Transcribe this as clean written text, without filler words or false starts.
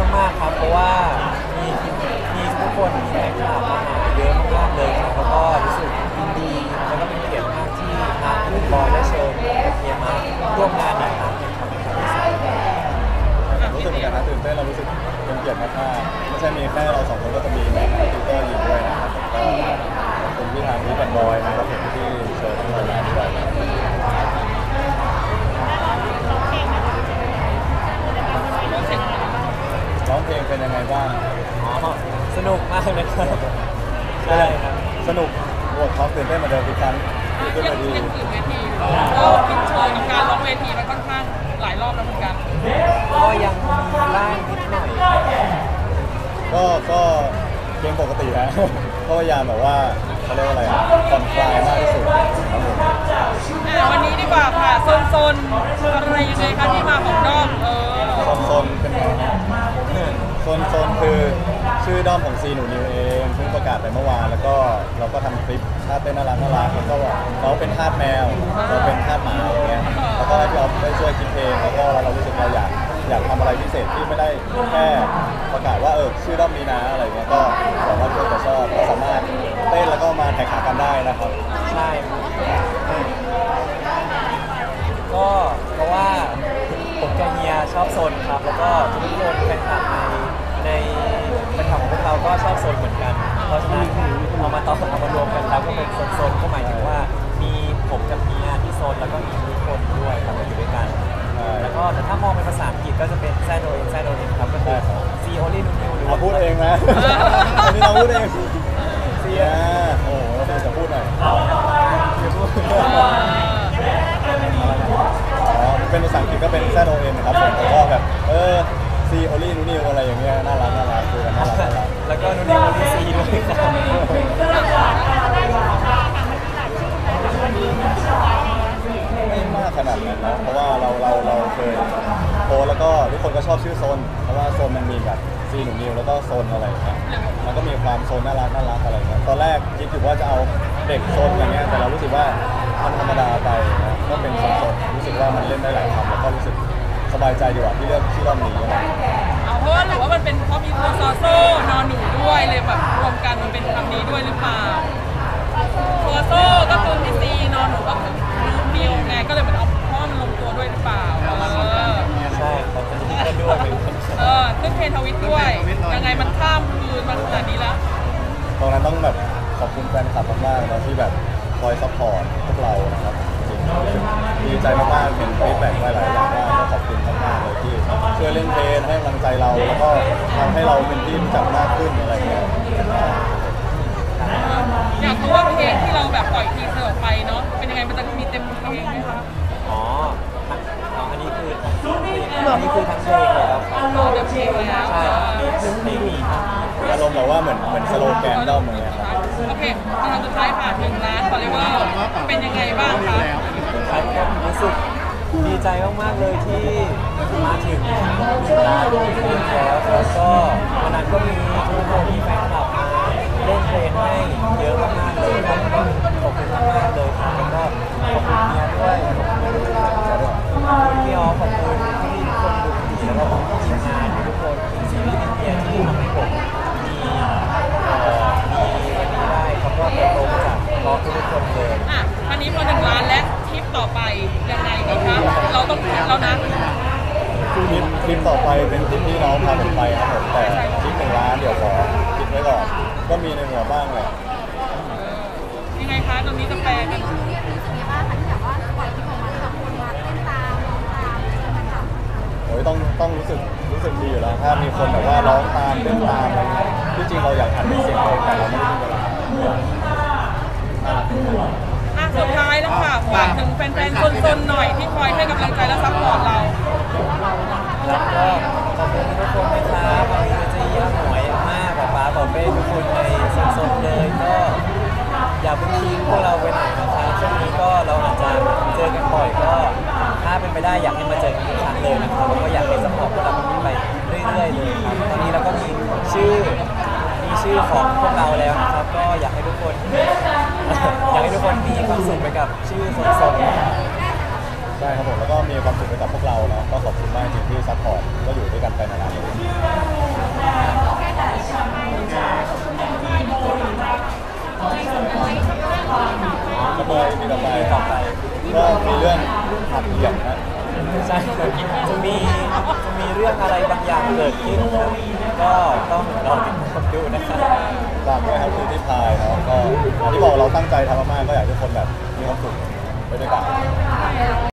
มากๆครับเพราะว่ามีมีทุกคนมีแฟนคลับมาหาเยอะมากๆเลยครับแล้วก็รู้สึกยินดีแล้วก็เป็นเกียรติมากที่ทางคุณบอยได้เชิญเฮียมาร่วมงานในครั้งนี้ครับเป็นครั้งที่สองรู้สึกเหมือนกันนะตื่นเต้นเรารู้สึกเป็นเกียรติมากๆไม่ใช่มีแค่เราสองคนก็จะมีแม่ติวเตอร์อยู่ด้วยนะครับก็ขอบคุณที่ทางนี้เป็นบอยนะครับผมที่เชิญเรามาด้วยร้องเพลงเป็นยังไงบ้างอ๋อสนุกมากเลยครับใช่ครับสนุกบวกความตื่นเต้นเหมือนเดิมทุกครั้งที่ขึ้นเวทียังตื่นเวทีก็คิดโชว์กับการร้องเวทีมันค่อนข้างหลายรอบแล้วเหมือนกันก็ยังมีบ้างนิดหน่อยก็เกมปกตินะก็พยายามแบบว่าเขาเรียกว่าอะไรอ่ะผ่อนคลายมากที่สุดครับผมวันนี้ดีกว่าค่ะโซนอะไรยังไงคะที่มาของด้อมโซนเป็นไงโซนคือชื่อด้อมของซีหนูนิวเองเพิ่งประกาศไปเมื่อวานแล้วก็เราก็ทำคลิปท่าเต้นน่ารักแล้วก็เราเป็นทาสแมวเราเป็นทาสหมาอย่างเงี้ยแล้วก็ให้พี่อ๊อฟได้ช่วยคิดเพลงแล้วก็เรารู้สึกเราอยากทำอะไรพิเศษที่ไม่ได้แค่ประกาศว่าชื่อด้อมนี้นะอะไรเงี้ยก็หวังว่าทุกคนจะชอบก็สามารถเต้นแล้วก็มาแข่งขันกันได้นะครับใช่ก็เพราะว่าผมกับเฮียชอบโซนครับแล้วก็ทุกคนแฟนคลับในแฟนคลับของพวกเราก็ชอบโซนเหมือนกันเพราะฉะนั้นเอามารวมกันแล้วก็เป็นโซนก็หมายถึงว่ามีผมกับเฮียที่โซนแล้วก็มีทุกคนด้วยครับมาอยู่ด้วยกันแล้วก็ถ้ามองเป็นภาษาอังกฤษก็จะเป็นแซดโดเอ็นครับก็คือ ซีโอลี่นูนิวหรือว่าพูดเองนะอันนี้เราพูดเองซีโอ้โหเราจะพูดหน่อยเป็นภาษาอังกฤษก็เป็น ZON นะครับผมแล้วก็แบบซีโอลี่นูนิวอะไรอย่างเงี้ยน่ารักคือกันน่ารักแล้วก็นูนิวมีซีด้วยครับไม่มากขนาดนั้นนะเพราะว่าเราเคยโพสแล้วก็ทุกคนก็ชอบชื่อโซนเพราะว่าโซนมันมีแบบซีหนูนิวแล้วก็โซนอะไรอย่างเงี้ยมันก็มีความโซนน่ารักอะไรเงี้ยตอนแรกคิดอยู่ว่าจะเอาเด็กโซนอย่างเงี้ยแต่เรารู้สึกว่ามันธรรมดาไปนะก็เป็นโซนรู้สึกว่ามันเล่นได้หลายคำแล้วก็รู้สึกสบายใจดีกว่าที่เลือกชื่อรอบนี้เพราะว่าหรือว่ามันเป็นเพราะมีตัวซอโซ่นอนหนูด้วยเลยแบบรวมกันมันเป็นคำนี้ด้วยหรือเปล่าตัวโซ่ก็คือพี่ซีนอนหนูก็คือนิวไงก็เลยเหมือนเอาเพราะมันลงตัวด้วยหรือเปล่าใช่ครับก็ด้วยขึ้นเทรนทวิตด้วยยังไงมันข้ามคืนมาขนาดนี้แล้วตรงนั้นต้องแบบขอบคุณแฟนคลับมากๆนะที่แบบคอยซัพพอร์ตพวกเรานะครับจริงดีใจมากๆเห็นฟีดแบ็กหลายๆอย่างมากก็ขอบคุณมากๆเลยที่ช่วยเล่นเพลงให้กำลังใจเราแล้วก็ทำให้เราเป็นที่รู้จักมากขึ้นอะไรเงี้ยอยากรู้ว่าเพลงที่เราแบบปล่อยทีเซอร์ออกไปเนาะเป็นยังไงมันจะมีเต็มเพลงไหมคะอันนี้คือทั้งเพลงแล้วเต็มเพลงแล้วใช่มีอารมณ์แบบว่าเหมือนสโลแกนด้อมเหมือนกันครับโอเคตอนสุดท้ายผ่าน1 ล้านฟอลโลเวอร์เป็นยังไงบ้างคะรู้สึกดีใจมากๆเลยที่มาถึง1 ล้านแล้วก็วันนั้นก็มีทุกคนมีแฟนคลับมาเล่นเพลงให้เยอะมากๆเลยครับก็ขอบคุณมากๆเลยครับแล้วก็ขอบคุณเมียด้วยขอบคุณพี่อ๋อขอบคุณที่ทุกคนดูดีแล้วก็ขอบคุณทีมงานทุกคนซีรีส์อินเดียที่ทำให้ผมมีวันนี้ได้เขาก็เติบโตมาจากน้องทุกคนเลยวันนี้พอ1 ล้านและทริปต่อไปยังไงดีคะเราต้องคิดแล้วนะทริปต่อไปเป็นทริปที่น้องพาผมไปครับผมแต่ทริป1 ล้านเดี๋ยวขอคิดไว้ก่อนก็มีในหัวบ้างเลยยังไงคะตรงนี้จะแปลกันโอ้ยต้องรู้สึกดีอยู่แล้วถ้ามีคนแบบว่าร้องตามเต้นตามอะไรที่จริงเราอยากอัดเป็นเสียงเพลงแต่เราไม่มีเวลาสุดท้ายแล้วค่ะฝากถึงแฟนๆซนๆหน่อยที่คอยให้กำลังใจและซัพพอร์ตเราแล้วก็ขอบคุณทุกคนนะครับวันนี้จะเยี่ยมหน่วยมากแบบป้าบอกเป้ทุกคนในซนๆเลยก็อย่าเพิ่งทิ้งพวกเราไปไหนนะครับช่วงนี้ก็เราอาจจะเจอกันบ่อยก็ถ้าเป็นไปได้อยากให้มาเจอกันอีกครั้งเลยนะครับแล้วก็อยากให้ซัพพอร์ตพวกเราไปเรื่อยๆเลยครับตอนนี้เราก็มีชื่อของพวกเราแล้วนะครับก็อยากให้ทุกคนมีความสุขไปกับชื่อโซนใช่ครับผมแล้วก็มีความสุขไปกับพวกเรานะก็ขอบคุณมากจริงที่ซัพพอร์ตก็อยู่ด้วยกันไปนานๆเลยก็มีเรื่องหักเหลี่ยมนะใช่ครับจะมีเรื่องอะไรบางอย่างเกิดขึ้นครับก็ต้องรอติดตามดูนะครับฝากด้วยครับคือที่พายเนาะก็อย่างที่บอกเราตั้งใจทำมากๆก็อยากให้ทุกคนแบบมีความสุขไปด้วยกัน